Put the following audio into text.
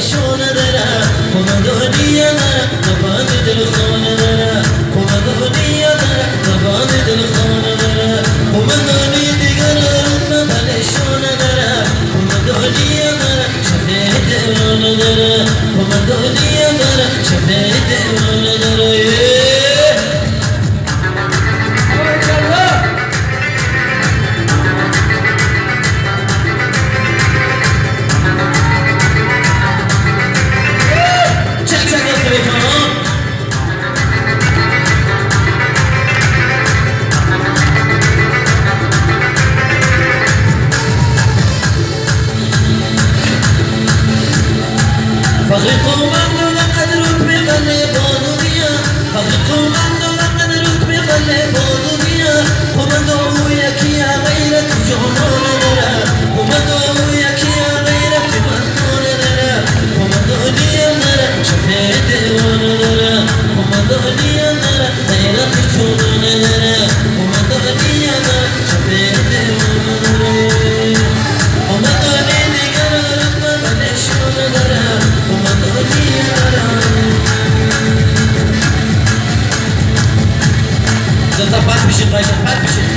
شونه داره کمدونیه داره نباد دل خانه داره کمدونیه داره نباد دل خانه داره کمدونی دیگر نباد شونه داره کمدونیه داره شفه دیوانه داره کمدونیه داره شفه دیوانه داره فغيقوا من لقد ركب غلي بولوبيا فغيقوا من لقد ركب غلي بولوبيا ومدعو يك يا غيرك جنون درا ومدعو يك يا غيرك مجنون درا ومدعوني درا شفيت وانا درا ومدعوني درا غيرك جنون درا ومدعوني درا شفيت وانا درا ومدعوني ديگر ركب بلشون درا ده پات میشه قایش پات میشه